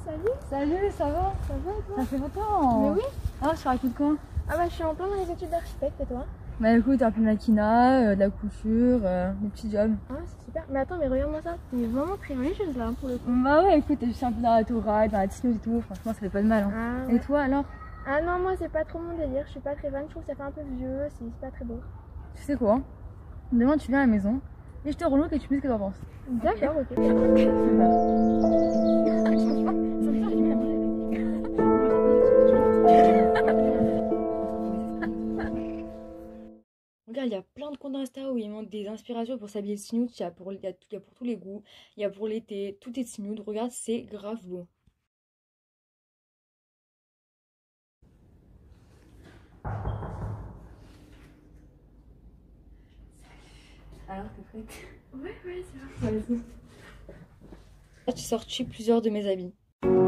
salut. Salut, ça va? Ça va et toi? Ça fait longtemps. Mais oui. Ah, je raconte quoi? Ah bah je suis en plein dans les études d'architecte et toi? Bah écoute, un peu de maquina, de la couture, des petits jobs. Ah c'est super. Mais attends, mais regarde-moi ça. T'es vraiment très religieuse là pour le coup. Bah ouais, écoute, je suis un peu dans la Torah, dans la Tisnouz et tout, franchement ça fait pas de mal. Hein. Ah, Et ouais. toi alors? Ah non, moi c'est pas trop mon délire. Je suis pas très fan. Je trouve que ça fait un peu vieux. C'est pas très beau. Tu sais quoi? Demain tu viens à la maison et je te relook et tu me dis ce que t'en penses. D'accord, ok. Regarde, il y a plein de comptes Insta où ils montrent des inspirations pour s'habiller Tisnouz. Il y a pour tous les goûts, il y a pour l'été, tout est Tisnouz. Regarde, c'est grave beau. Alors, t'es prête? Ouais, c'est vrai. Vas-y. J'ai sorti plusieurs de mes habits.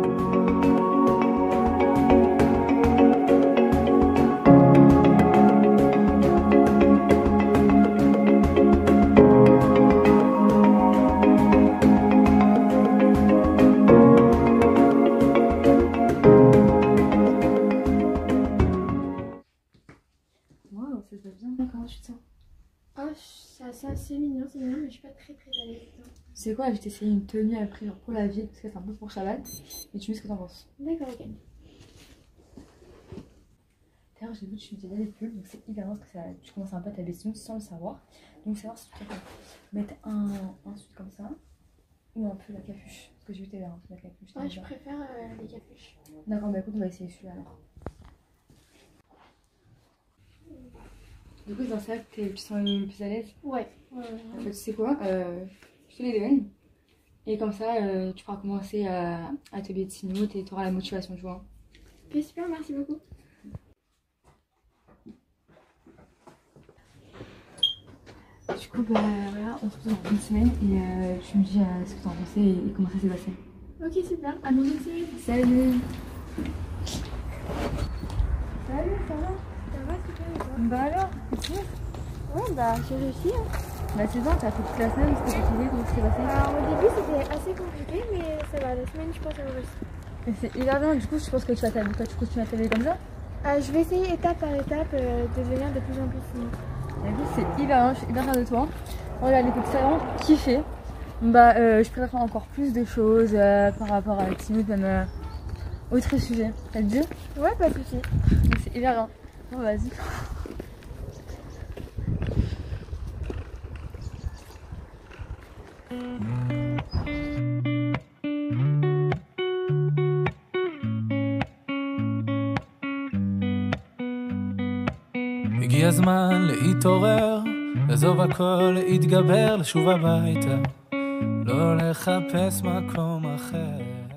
Waouh, ça se passe bien. Comment tu te sens? Ah, c'est assez mignon, mais je suis pas très à l'aise. C'est quoi? Je t'ai essayé une tenue après genre pour la ville parce que c'est un peu pour Shabbat. Et tu me dis ce que t'en penses. D'accord, ok. D'ailleurs, j'ai vu que tu faisais des pulls, donc c'est hyper bien parce que ça, tu commences un peu à t'habiller sans le savoir. Donc, savoir si tu préfères mettre un sweat comme ça ou un peu la capuche. Parce que j'ai vu que t'avais un peu la capuche. Ouais, je préfère les capuches. D'accord, bah écoute, on va essayer celui-là alors. Du coup, dans ça, tu sens le plus à l'aise? Ouais. En fait, tu sais quoi? Je te les donne. Et comme ça, tu pourras commencer à t'habiller de Tisnouz et tu auras la motivation, tu vois. Ok, super, merci beaucoup. Du coup, bah voilà, on se retrouve dans une semaine et tu me dis ce que t'en pensais et comment ça s'est passé. Ok, super. À dans une semaine. Salut! Salut, ça va? Ça va, super, et toi? Bah alors, c'est sûr? Ouais, bah j'ai réussi. Hein. Bah c'est bon, t'as fait toute la semaine, c'était fatigué, comment ça s'est passé? Alors, au début, c'était assez compliqué, mais ça va. La semaine, je pense avoir réussi. Et c'est hyper bien, du coup, je pense que tu vas t'habiller, toi tu continues à t'habiller comme ça? Je vais essayer étape par étape de devenir de plus en plus fine. Écoute, c'est hyper bien, je suis hyper fière de toi. Regarde, écoute, c'est vraiment kiffé. Bah, je préfère faire encore plus de choses par rapport à Tisnouz, même autre sujet. Ça te dit? Ouais, pas de soucis. C'est hyper bien. Bon, vas-y. הגיע הזמן להתעורר, לעזוב הכל, להתגבר, לשוב הביתה, לא לחפש מקום אחר.